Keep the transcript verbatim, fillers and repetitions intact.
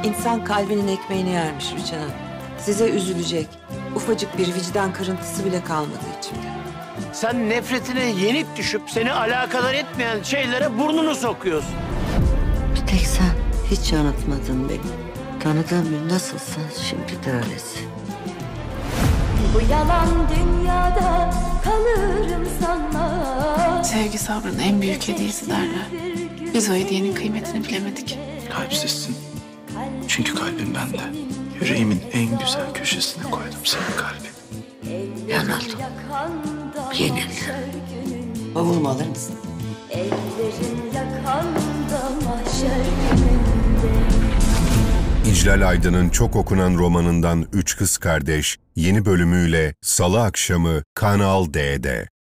İnsan kalbinin ekmeğini yermiş Rüçhan Hanım. Size üzülecek, ufacık bir vicdan kırıntısı bile kalmadı içimde. Sen nefretine yenik düşüp seni alakadar etmeyen şeylere burnunu sokuyorsun. Bir tek sen hiç yanıltmadın beni. Tanıdığım gün nasılsın şimdi de öylesin. Bu yalan dünyada kalırım sanma. Sevgi sabrın en büyük hediyesi derler. Biz o hediyenin kıymetini bilemedik. Kalpsizsin. Çünkü kalbim bende. Yüreğimin en güzel köşesine koydum senin kalbini. Yanıldım. Yenildim. Bavulumu alır mısın? Ellerin yakanda mahşer gününde. İclal Aydın'ın çok okunan romanından Üç Kız Kardeş yeni bölümüyle Salı akşamı Kanal D'de.